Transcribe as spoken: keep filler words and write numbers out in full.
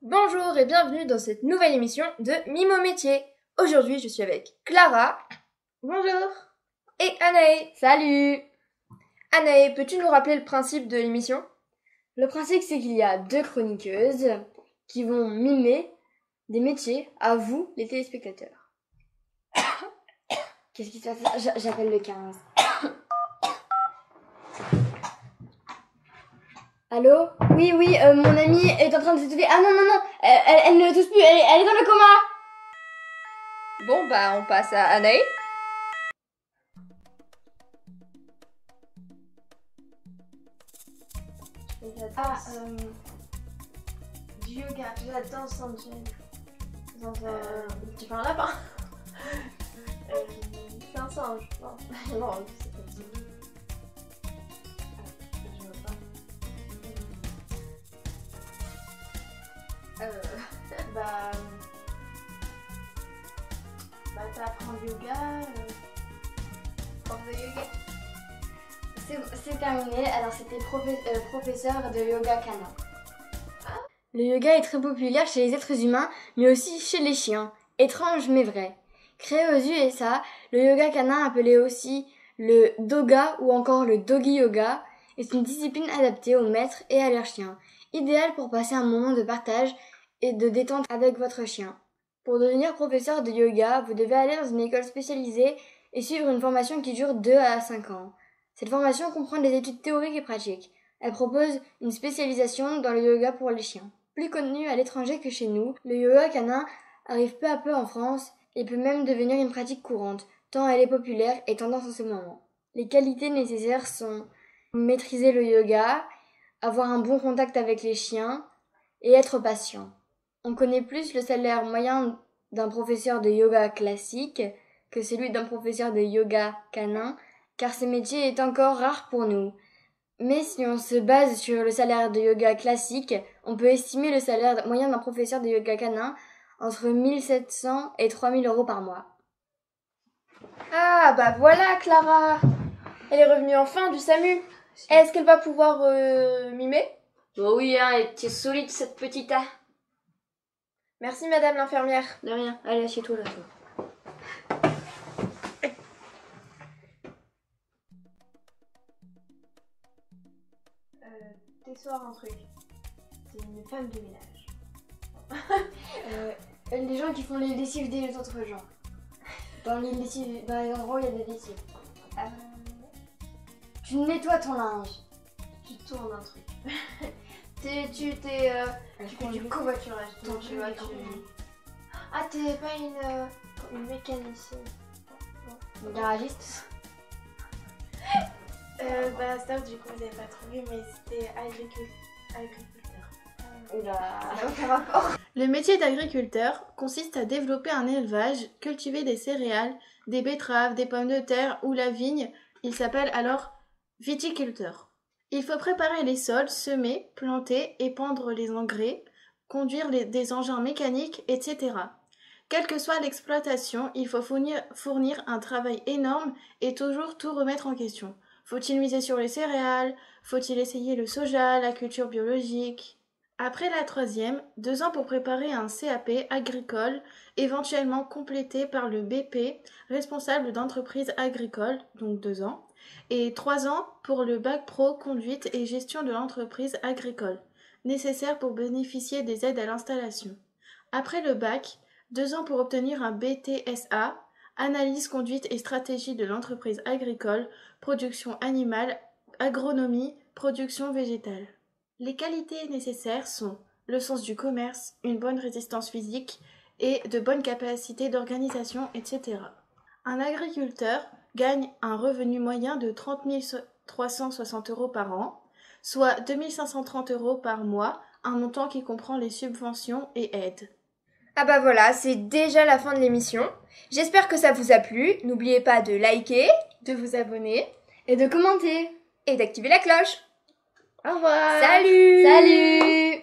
Bonjour et bienvenue dans cette nouvelle émission de Mimo Métier. Aujourd'hui, je suis avec Clara. Bonjour. Et Anaë. Salut. Anaë, peux-tu nous rappeler le principe de l'émission? Le principe, c'est qu'il y a deux chroniqueuses qui vont mimer des métiers à vous, les téléspectateurs. Qu'est-ce qui se passe? J'appelle le quinze. Allô? Oui, oui, euh, mon amie est en train de s'étouffer. Ah non, non, non, elle, elle, elle ne tousse plus, elle, elle est dans le coma. Bon, bah, on passe à Anaë. Ah, euh, du yoga, de la danse indienne. Dans un... Euh, tu fais un lapin. euh, C'est un singe, non. Non, c'est pas ça. Ah, je vois pas. Euh, bah... Bah, t'apprends le yoga, euh, prof de yoga. C'est terminé, alors c'était profe euh, professeur de yoga canin. Ah. Le yoga est très populaire chez les êtres humains, mais aussi chez les chiens. Étrange mais vrai. Créé aux U S A, le yoga canin, appelé aussi le doga ou encore le doggy yoga, est une discipline adaptée aux maîtres et à leurs chiens, idéale pour passer un moment de partage et de détente avec votre chien. Pour devenir professeur de yoga, vous devez aller dans une école spécialisée et suivre une formation qui dure deux à cinq ans. Cette formation comprend des études théoriques et pratiques. Elle propose une spécialisation dans le yoga pour les chiens. Plus connu à l'étranger que chez nous, le yoga canin arrive peu à peu en France et peut même devenir une pratique courante, tant elle est populaire et tendance en ce moment. Les qualités nécessaires sont maîtriser le yoga, avoir un bon contact avec les chiens et être patient. On connaît plus le salaire moyen d'un professeur de yoga classique que celui d'un professeur de yoga canin, car ce métier est encore rare pour nous. Mais si on se base sur le salaire de yoga classique, on peut estimer le salaire moyen d'un professeur de yoga canin entre mille sept cents et trois mille euros par mois. Ah, bah voilà Clara. Elle est revenue enfin du SAMU. Est-ce qu'elle va pouvoir euh, mimer? Oh oui, hein, elle était solide cette petite. Hein. Merci madame l'infirmière. De rien, allez assieds-toi là, toi. T'es soir un truc. T'es une femme de ménage. euh, les gens qui font les lessives des autres gens. Dans les lessives, dans les endroits où il y a des lessives. Euh, tu nettoies ton linge. Tu tournes un truc. t'es, tu t'es, euh, tu fais du covoiturage. Ton tu vois, tu... Ah, t'es pas une, euh, une mécanicienne. Une garagiste. Euh, bah, ça, du coup, vous avez pas trouvé, mais c'était agricul... agriculteur. Oula, aucun rapport. Le métier d'agriculteur consiste à développer un élevage, cultiver des céréales, des betteraves, des pommes de terre ou la vigne. Il s'appelle alors viticulteur. Il faut préparer les sols, semer, planter, épandre les engrais, conduire les, des engins mécaniques, et cetera. Quelle que soit l'exploitation, il faut fournir, fournir un travail énorme et toujours tout remettre en question. Faut-il miser sur les céréales? Faut-il essayer le soja, la culture biologique? Après la troisième, deux ans pour préparer un C A P agricole, éventuellement complété par le B P, responsable d'entreprise agricole, donc deux ans, et trois ans pour le bac pro conduite et gestion de l'entreprise agricole, nécessaire pour bénéficier des aides à l'installation. Après le bac, deux ans pour obtenir un B T S A, analyse, conduite et stratégie de l'entreprise agricole, production animale, agronomie, production végétale. Les qualités nécessaires sont le sens du commerce, une bonne résistance physique et de bonnes capacités d'organisation, et cetera. Un agriculteur gagne un revenu moyen de trente mille trois cent soixante euros par an, soit deux mille cinq cent trente euros par mois, un montant qui comprend les subventions et aides. Ah bah voilà, c'est déjà la fin de l'émission. J'espère que ça vous a plu. N'oubliez pas de liker, de vous abonner et de commenter et d'activer la cloche. Au revoir. Salut. Salut.